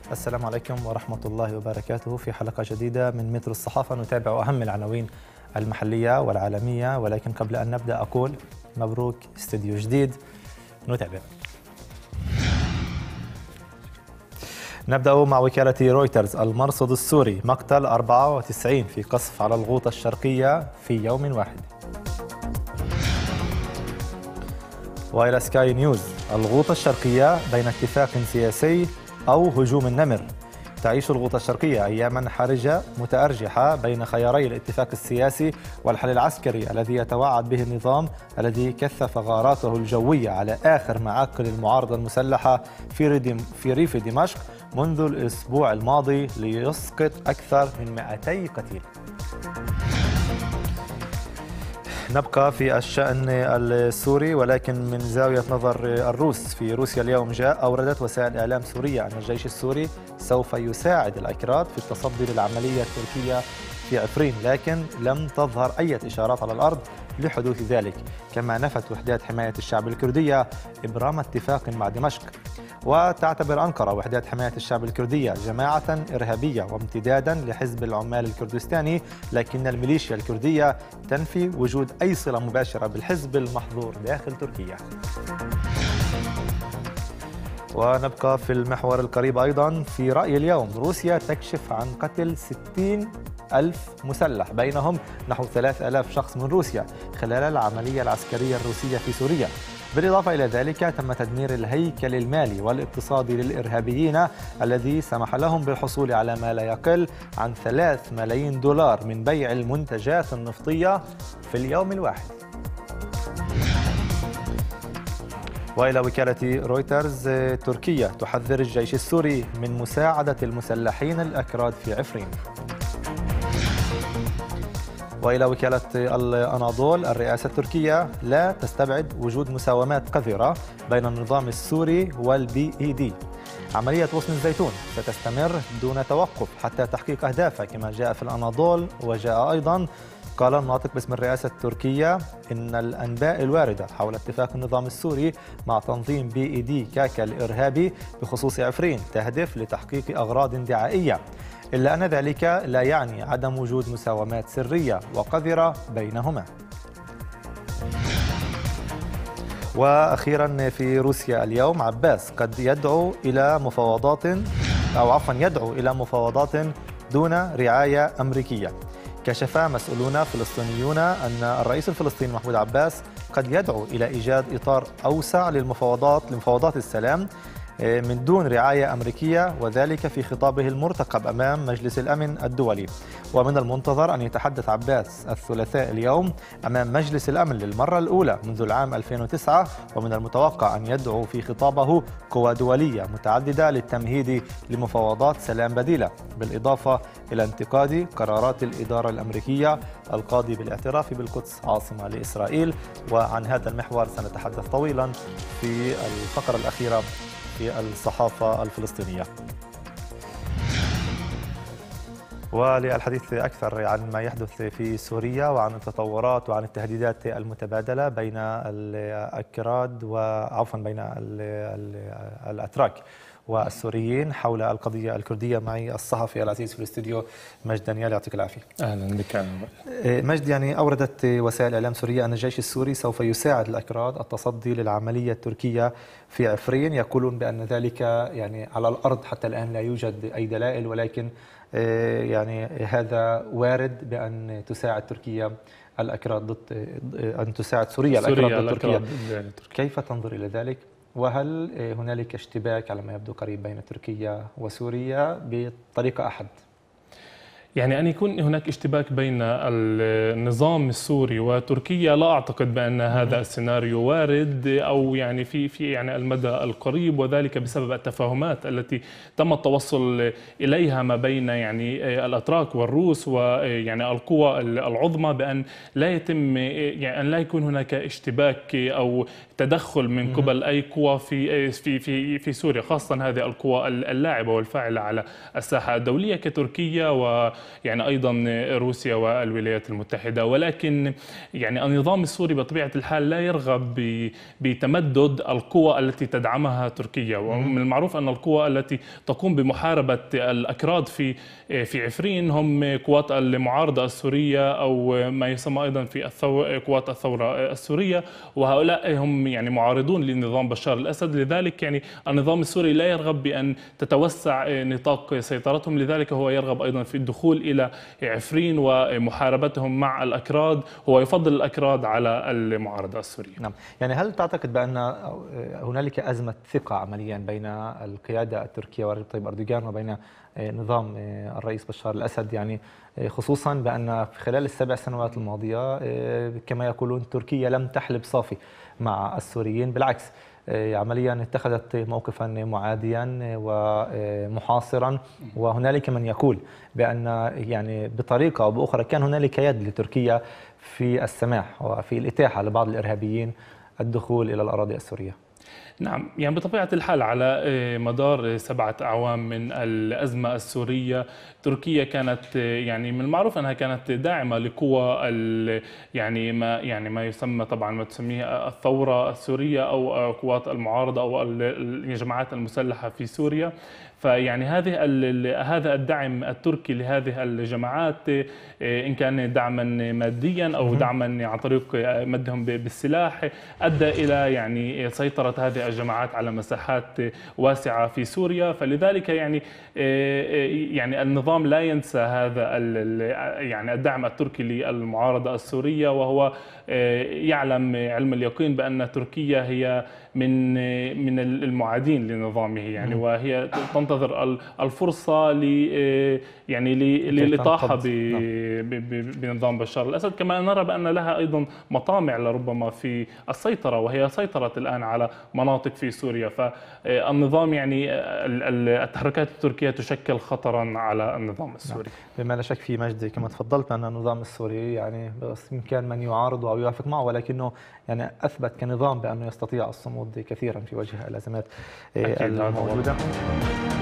السلام عليكم ورحمة الله وبركاته. في حلقة جديدة من مترو الصحافة نتابع أهم العناوين المحلية والعالمية، ولكن قبل أن نبدأ أقول مبروك استديو جديد. نتابع. نبدأ مع وكالة رويترز. المرصد السوري مقتل 94 في قصف على الغوطة الشرقية في يوم واحد. وإلى سكاي نيوز. الغوطة الشرقية بين اتفاق سياسي أو هجوم النمر. تعيش الغوطة الشرقية أياما حرجة متأرجحة بين خياري الاتفاق السياسي والحل العسكري الذي يتوعد به النظام الذي كثف غاراته الجوية على آخر معاقل المعارضة المسلحة في ريف دمشق منذ الأسبوع الماضي ليسقط أكثر من 200 قتيل. نبقى في الشأن السوري ولكن من زاوية نظر الروس. في روسيا اليوم أوردت وسائل إعلام سورية أن الجيش السوري سوف يساعد الأكراد في التصدي للعملية التركية في عفرين، لكن لم تظهر أي إشارات على الأرض لحدوث ذلك. كما نفت وحدات حماية الشعب الكردية إبرام اتفاق مع دمشق. وتعتبر أنقرة وحدات حماية الشعب الكردية جماعة إرهابية وامتدادا لحزب العمال الكردستاني، لكن الميليشيا الكردية تنفي وجود أي صلة مباشرة بالحزب المحظور داخل تركيا. ونبقى في المحور القريب أيضا. في رأي اليوم. روسيا تكشف عن قتل 60,000 مسلح، بينهم نحو 3000 شخص من روسيا خلال العملية العسكرية الروسية في سوريا. بالإضافة إلى ذلك تم تدمير الهيكل المالي والاقتصادي للإرهابيين الذي سمح لهم بالحصول على ما لا يقل عن 3 ملايين دولار من بيع المنتجات النفطية في اليوم الواحد. وإلى وكالة رويترز. تركيا تحذر الجيش السوري من مساعدة المسلحين الأكراد في عفرين. وإلى وكالة الأناضول. الرئاسة التركية لا تستبعد وجود مساومات قذرة بين النظام السوري والBED. عملية غصن الزيتون ستستمر دون توقف حتى تحقيق أهدافها كما جاء في الأناضول. وجاء أيضا قال الناطق باسم الرئاسة التركية إن الأنباء الواردة حول اتفاق النظام السوري مع تنظيم BED كاكا الإرهابي بخصوص عفرين تهدف لتحقيق أغراض دعائية، إلا أن ذلك لا يعني عدم وجود مساومات سرية وقذرة بينهما. وأخيرا في روسيا اليوم. عباس قد يدعو إلى مفاوضات دون رعاية أمريكية. كشف مسؤولون فلسطينيون أن الرئيس الفلسطيني محمود عباس قد يدعو إلى إيجاد إطار أوسع لمفاوضات السلام من دون رعاية أمريكية، وذلك في خطابه المرتقب أمام مجلس الأمن الدولي. ومن المنتظر أن يتحدث عباس الثلاثاء اليوم أمام مجلس الأمن للمرة الأولى منذ العام 2009، ومن المتوقع أن يدعو في خطابه قوى دولية متعددة للتمهيد لمفاوضات سلام بديلة، بالإضافة إلى انتقاد قرارات الإدارة الأمريكية القاضي بالاعتراف بالقدس عاصمة لإسرائيل. وعن هذا المحور سنتحدث طويلا في الفقرة الأخيرة في الصحافة الفلسطينية. وللحديث أكثر عن ما يحدث في سوريا وعن التطورات وعن التهديدات المتبادلة بين الأكراد بين الأتراك والسوريين حول القضية الكردية، معي الصحفي العزيز في الاستوديو مجد دانيال. يعطيك العافية. أهلا بك. مجد، أوردت وسائل إعلام سورية أن الجيش السوري سوف يساعد الأكراد التصدي للعملية التركية في عفرين. يقولون بأن ذلك على الأرض حتى الآن لا يوجد أي دلائل، ولكن هذا وارد بأن تساعد تركيا الأكراد ضد أن تساعد سوريا الأكراد ضد تركيا. كيف تنظر إلى ذلك؟ وهل هنالك اشتباك على ما يبدو قريب بين تركيا وسوريا بطريقة أحد؟ أن يكون هناك اشتباك بين النظام السوري وتركيا، لا أعتقد بأن هذا السيناريو وارد أو في المدى القريب، وذلك بسبب التفاهمات التي تم التوصل إليها ما بين الأتراك والروس القوى العظمى، بأن لا يتم أن لا يكون هناك اشتباك أو تدخل من قبل أي قوى في سوريا، خاصة هذه القوى اللاعبة والفاعلة على الساحة الدولية كتركيا ويعني أيضا روسيا والولايات المتحدة. ولكن يعني النظام السوري بطبيعة الحال لا يرغب بتمدد القوى التي تدعمها تركيا. ومن المعروف أن القوى التي تقوم بمحاربة الأكراد في عفرين هم قوات المعارضة السورية، أو ما يسمى أيضا في قوات الثورة السورية، وهؤلاء هم يعني معارضون لنظام بشار الأسد. لذلك يعني النظام السوري لا يرغب بأن تتوسع نطاق سيطرتهم، لذلك هو يرغب أيضا في الدخول إلى عفرين ومحاربتهم مع الأكراد. هو يفضل الأكراد على المعارضة السورية. نعم، يعني هل تعتقد بأن هنالك أزمة ثقة عمليا بين القيادة التركية ورجب طيب أردوغان وبين نظام الرئيس بشار الأسد، يعني خصوصا بأن في خلال السبع سنوات الماضية كما يقولون تركيا لم تحلب صافي مع السوريين، بالعكس عمليا اتخذت موقفا معاديا ومحاصرا. وهنالك من يقول بأن يعني بطريقة أو بأخرى كان هنالك يد لتركيا في السماح وفي الإتاحة لبعض الإرهابيين الدخول إلى الأراضي السورية. نعم، يعني بطبيعة الحال على مدار 7 أعوام من الأزمة السورية تركيا كانت يعني من المعروف أنها كانت داعمة لقوى يعني ما يسمى طبعا ما تسميه الثورة السورية أو قوات المعارضة أو الجماعات المسلحة في سوريا. فيعني هذا الدعم التركي لهذه الجماعات إن كان دعما ماديا أو دعما عن طريق مدهم بالسلاح أدى إلى يعني سيطرة هذه الجماعات على مساحات واسعة في سوريا. فلذلك يعني النظام لا ينسى هذا يعني الدعم التركي للمعارضة السورية، وهو يعلم علم اليقين بأن تركيا هي من المعادين لنظامه يعني، وهي تنتظر الفرصة يعني للإطاحة بنظام بشار الأسد. كما نرى بأن لها أيضا مطامع لربما في السيطرة، وهي سيطرت الآن على مناطق في سوريا. فالنظام يعني التحركات التركية تشكل خطرا على النظام السوري. بما لا شك في مجدي كما تفضلت أن النظام السوري يعني بإمكان من يعارض أو يوافق معه، ولكنه يعني أثبت كنظام بأنه يستطيع الصمود كثيرا في وجه الأزمات الموجودة.